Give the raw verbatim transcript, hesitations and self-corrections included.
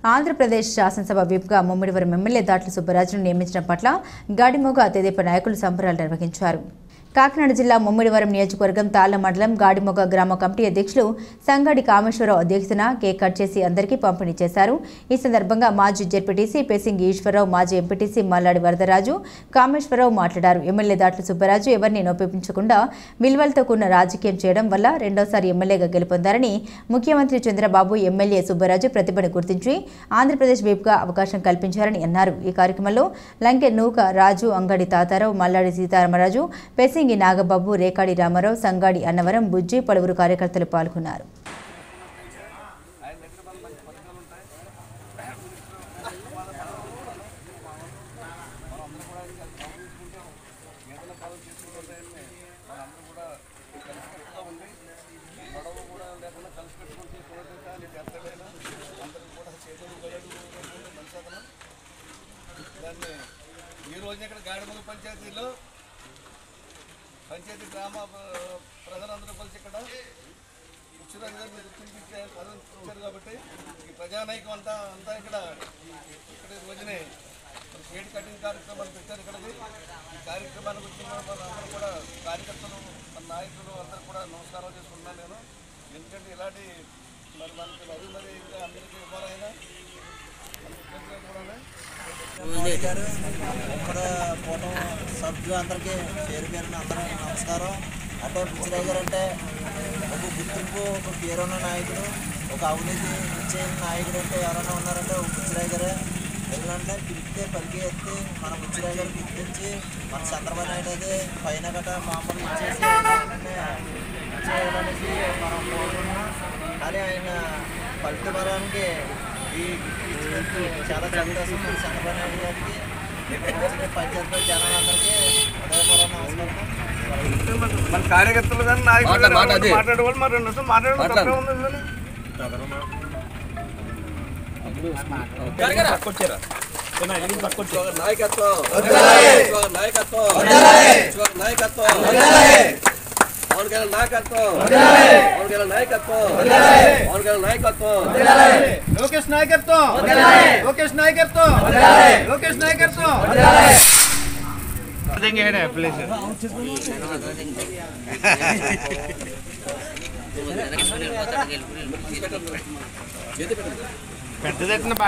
ఆంధ్రప్రదేశ్ శాసనసభ విప్గా ముమ్మిడివరం ఎమ్మెల్యే దాట్ల సుబ్బరాజును నియమించడం పట్ల గాడిమోగ తెదేపా నాయకులు సంబరాలు నిర్వహించారు. కాకినాడ జిల్లా ముమ్మిడివరం నియోజకవర్గం తాళ్ల మండలం గాడిమొగ గ్రామ కమిటీ అధ్యక్షులు సంగాడి కామేశ్వరరావు అధ్యక్షతన కేక్ కట్ చేసి అందరికీ పంపిణీ చేశారు. ఈ సందర్భంగా మాజీ జెడ్పీటీసీ పేసింగి ఈశ్వరరావు, మాజీ ఎంపీటీసీ మల్లాడి వరదరాజు, కామేశ్వరరావు మాట్లాడారు. ఎమ్మెల్యే దాట్ల సుబ్బరాజు ఎవరిని నొప్పించకుండా విలువలతో కూడిన రాజకీయం చేయడం వల్ల రెండోసారి ఎమ్మెల్యేగా గెలుపొందారని, ముఖ్యమంత్రి చంద్రబాబు ఎమ్మెల్యే సుబ్బరాజు ప్రతిభను గుర్తించి ఆంధ్రప్రదేశ్ విప్గా అవకాశం కల్పించారని అన్నారు. ఈ కార్యక్రమంలో లంకె నూక రాజు, అంగడి తాతారావు, మల్లాడి సీతారామరాజు, పేసింగి నాగబాబు, రేకాడి రామారావు, సంగాడి అన్నవరం, బుజ్జి పలువురు కార్యకర్తలు పాల్గొన్నారు. పంచాయతీలో పంచాయతీ గ్రామ ప్రజలందరూ కలిసి ఇక్కడ ముఖ్యమంత్రి గారు గుర్తించే ఇచ్చారు కాబట్టి ఈ ప్రజానాయకం అంతా అంతా ఇక్కడ ఇక్కడ రోజునే కేక్ కటింగ్ కార్యక్రమాలు పెట్టారు. ఇక్కడికి ఈ కార్యక్రమానికి వచ్చిన అందరూ కూడా కార్యకర్తలు, మన నాయకులు అందరూ కూడా నమస్కారం చేసుకుంటున్నాను నేను. ఎందుకంటే ఇలాంటి మరి మనకి మరి మరి ఇంకా అందరికీ ఇవ్వాలైనా గారు ఇక్కడ ఫోటో సభ్యులు అందరికీ పేరు పేరున అందరూ నమస్కారం. అంటే బుచ్చిరాయ్ గారు అంటే ఒక గుర్తింపు, ఒక పేరున్న నాయకుడు, ఒక అవినీతి చేయని నాయకుడు అంటే ఎవరైనా ఉన్నారంటే ఒక బుచ్చిరాయ్ గారే. ఎందుకంటే పిలిస్తే పలికి ఎత్తి మన బుచ్చిరాయ్ గారు గుర్తించి మన చంద్రబాబు నాయుడు అది పైన గట్ట మామూలు ఇచ్చేసి చేయాలనేసి మనం కోరుకున్నాం. కానీ ఆయన ఫలితపరానికి ఈ చాలా సంతోషం. మన చంద్రబాబు నాయుడు గారికి పంచాయతీ జనాలందరికీ హృదయపూర్వక నమస్కారం. మన కార్యకర్తలు కానీ నాయకులు మాట్లాడేవాళ్ళు మరి రెండు మాట్లాడడం నాయకత్వం నాయకత్వం నాయకత్వం పవన్ కళ్యాణ్ నాయకత్వం పవన్ కళ్యాణ్ నాయకత్వం పవన్ కళ్యాణ్ నాయకత్వం లోకేష్ నాయకత్వం లోకేష్ నాయకత్వం లోకేష్ నాయకత్వం పెద్ద